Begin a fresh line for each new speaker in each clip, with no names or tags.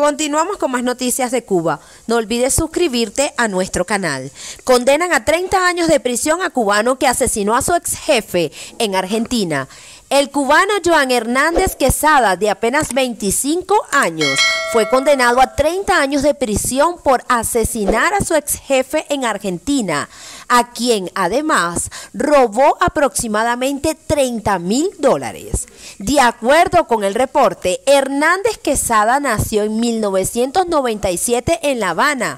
Continuamos con más noticias de Cuba. No olvides suscribirte a nuestro canal. Condenan a 30 años de prisión a cubano que asesinó a su ex jefe en Argentina. El cubano Joan Hernández Quesada, de apenas 25 años, fue condenado a 30 años de prisión por asesinar a su ex jefe en Argentina, a quien además robó aproximadamente $30.000. De acuerdo con el reporte, Hernández Quesada nació en 1997 en La Habana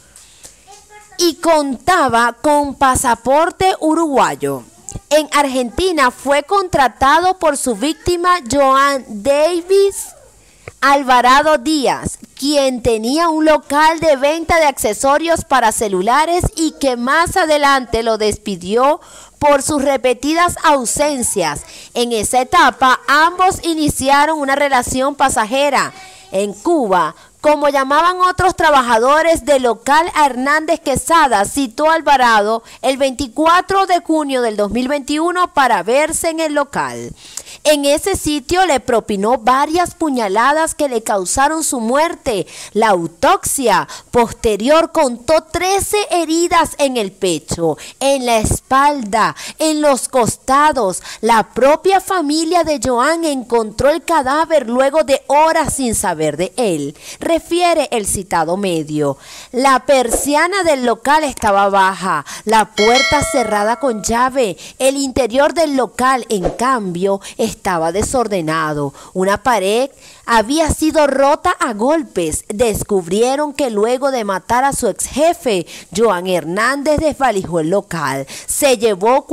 y contaba con pasaporte uruguayo. En Argentina fue contratado por su víctima Joan Davis Alvarado Díaz, quien tenía un local de venta de accesorios para celulares y que más adelante lo despidió por sus repetidas ausencias. En esa etapa, ambos iniciaron una relación pasajera. En Cuba, como llamaban otros trabajadores del local a Hernández Quesada, citó a Alvarado el 24 de junio del 2021 para verse en el local. En ese sitio le propinó varias puñaladas que le causaron su muerte. La autopsia posterior contó 13 heridas en el pecho, en la espalda, en los costados. La propia familia de Joan encontró el cadáver luego de horas sin saber de él, refiere el citado medio. La persiana del local estaba baja, la puerta cerrada con llave. El interior del local, en cambio, estaba desordenado. Una pared había sido rota a golpes. Descubrieron que luego de matar a su ex jefe, Joan Hernández desvalijó el local. Se llevó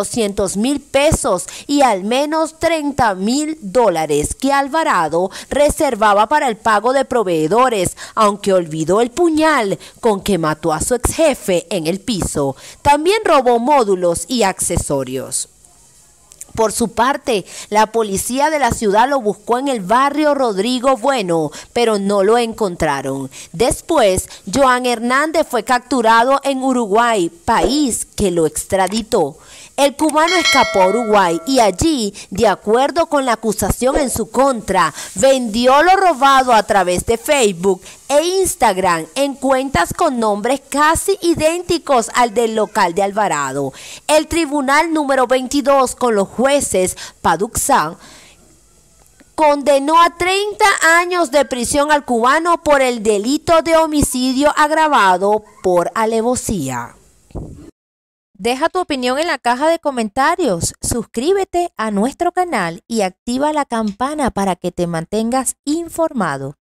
$400.000 y al menos $30.000 que Alvarado reservaba para el pago de proveedores, aunque olvidó el puñal con que mató a su ex jefe en el piso. También robó módulos y accesorios. Por su parte, la policía de la ciudad lo buscó en el barrio Rodrigo Bueno, pero no lo encontraron. Después, Joan Hernández fue capturado en Uruguay, país que lo extraditó. El cubano escapó a Uruguay y allí, de acuerdo con la acusación en su contra, vendió lo robado a través de Facebook e Instagram en cuentas con nombres casi idénticos al del local de Alvarado. El tribunal número 22, con los jueces Paduxan, condenó a 30 años de prisión al cubano por el delito de homicidio agravado por alevosía. Deja tu opinión en la caja de comentarios, suscríbete a nuestro canal y activa la campana para que te mantengas informado.